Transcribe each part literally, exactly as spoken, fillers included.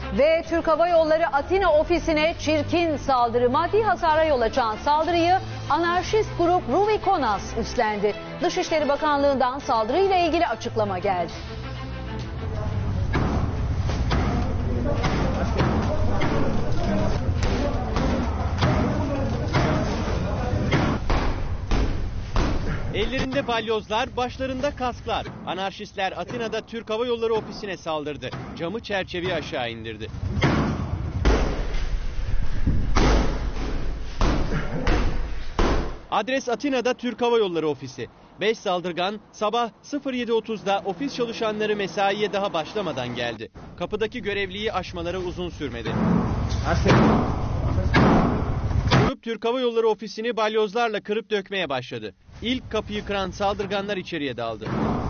Ve Türk Hava Yolları Atina ofisine çirkin saldırı, maddi hasara yol açan saldırıyı anarşist grup Ruvikonas üstlendi. Dışişleri Bakanlığı'ndan saldırıyla ilgili açıklama geldi. Ellerinde balyozlar, başlarında kasklar. Anarşistler Atina'da Türk Hava Yolları ofisine saldırdı. Camı çerçeveyi aşağı indirdi. Adres Atina'da Türk Hava Yolları ofisi. beş saldırgan sabah sıfır yedi otuzda ofis çalışanları mesaiye daha başlamadan geldi. Kapıdaki görevliyi aşmaları uzun sürmedi. Grup Türk Hava Yolları ofisini balyozlarla kırıp dökmeye başladı. İlk kapıyı kıran saldırganlar içeriye daldı.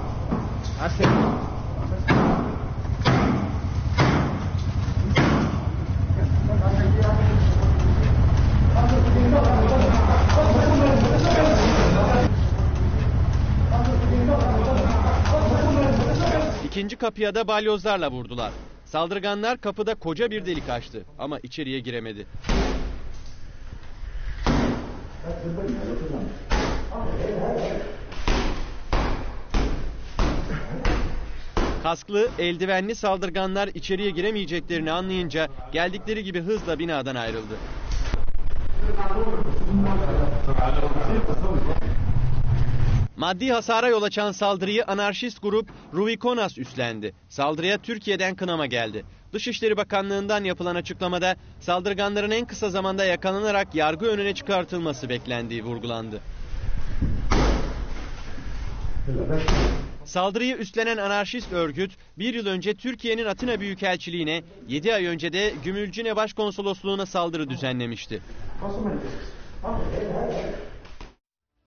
İkinci kapıya da balyozlarla vurdular. Saldırganlar kapıda koca bir delik açtı ama içeriye giremedi. Kasklı, eldivenli saldırganlar içeriye giremeyeceklerini anlayınca geldikleri gibi hızla binadan ayrıldı. Maddi hasara yol açan saldırıyı anarşist grup Ruvikonas üstlendi. Saldırıya Türkiye'den kınama geldi. Dışişleri Bakanlığı'ndan yapılan açıklamada saldırganların en kısa zamanda yakalanarak yargı önüne çıkartılması beklendiği vurgulandı. Saldırıyı üstlenen anarşist örgüt bir yıl önce Türkiye'nin Atina Büyükelçiliğine, yedi ay önce de Gümülcine Başkonsolosluğu'na saldırı düzenlemişti.